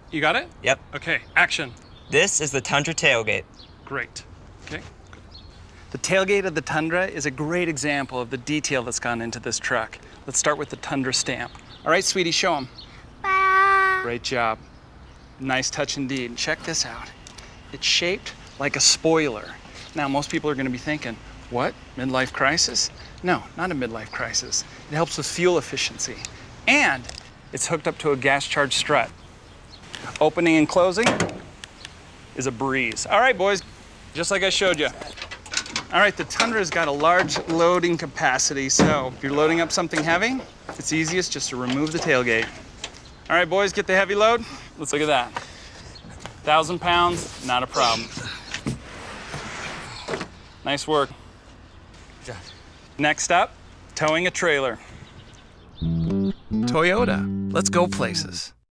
You got it? Yep. Okay, action. This is the Tundra tailgate. Great. Okay. The tailgate of the Tundra is a great example of the detail that's gone into this truck. Let's start with the Tundra stamp. All right, sweetie, show them. Great job. Nice touch indeed. Check this out. It's shaped like a spoiler. Now, most people are going to be thinking, what? Midlife crisis? No, not a midlife crisis. It helps with fuel efficiency. And it's hooked up to a gas-charged strut. Opening and closing is a breeze. All right, boys, just like I showed you. All right, the Tundra's got a large loading capacity, so if you're loading up something heavy, it's easiest just to remove the tailgate. All right, boys, get the heavy load. Let's look at that. 1,000 pounds, not a problem. Nice work. Good job. Next up, towing a trailer. Toyota, let's go places.